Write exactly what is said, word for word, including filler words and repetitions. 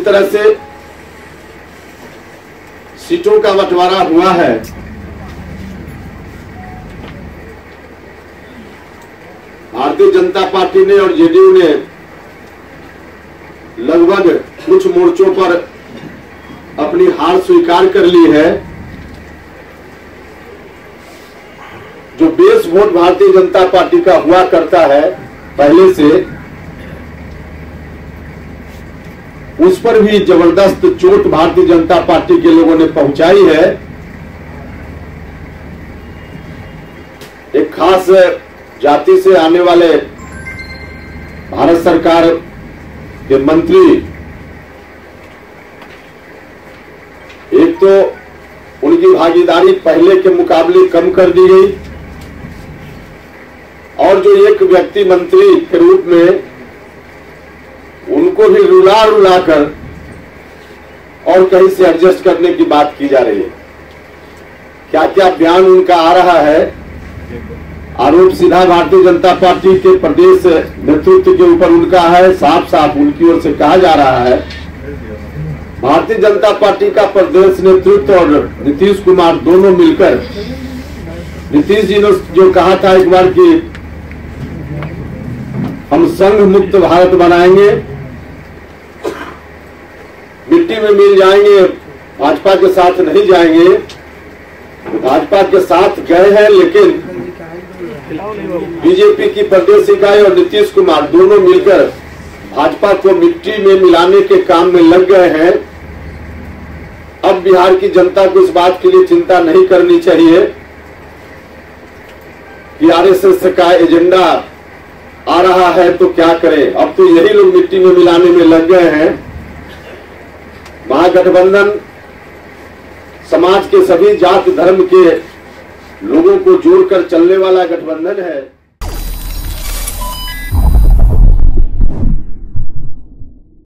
तरह से सीटों का बंटवारा हुआ है, भारतीय जनता पार्टी ने और जेडीयू ने लगभग कुछ मोर्चों पर अपनी हार स्वीकार कर ली है। जो base vote Bharatiya Janata party का हुआ करता है पहले से, उस पर भी जबरदस्त चोट भारतीय जनता पार्टी के लोगों ने पहुंचाई है। एक खास जाति से आने वाले भारत सरकार के मंत्री, एक तो उनकी भागीदारी पहले के मुकाबले कम कर दी गई, और जो एक व्यक्ति मंत्री के रूप में उनको भी रुला रुला कर और कहीं से एडजस्ट करने की बात की जा रही है। क्या क्या बयान उनका आ रहा है, आरोप सीधा भारतीय जनता पार्टी के प्रदेश नेतृत्व के ऊपर उनका है। साफ साफ उनकी ओर से कहा जा रहा है, भारतीय जनता पार्टी का प्रदेश नेतृत्व और नीतीश कुमार दोनों मिलकर, नीतीश जी ने जो कहा था एक बार कि हम संघ मुक्त भारत बनाएंगे, मिट्टी में मिल जाएंगे, भाजपा के साथ नहीं जाएंगे। भाजपा के साथ गए हैं, लेकिन बीजेपी की प्रदेश इकाई और नीतीश कुमार दोनों मिलकर भाजपा को मिट्टी में मिलाने के काम में लग गए हैं। अब बिहार की जनता को इस बात के लिए चिंता नहीं करनी चाहिए कि आरएसएस का एजेंडा आ रहा है तो क्या करें, अब तो यही लोग मिट्टी में मिलाने में लग गए हैं। महागठबंधन समाज के सभी जात धर्म के लोगों को जोड़कर चलने वाला गठबंधन है।